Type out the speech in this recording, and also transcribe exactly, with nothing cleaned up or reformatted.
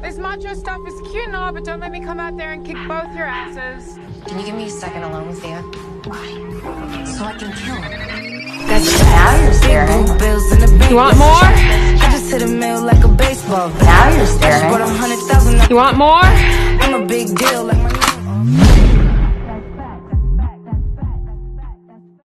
This macho stuff is cute and all, but don't let me come out there and kick both your asses. Can you give me a second alone with Thea? Why? So I can kill him. That's now you're staring. You want more? I just hit a mill like a baseball bat. Now you're staring. I just bought a hundred thousand. You want more? I'm a big deal like my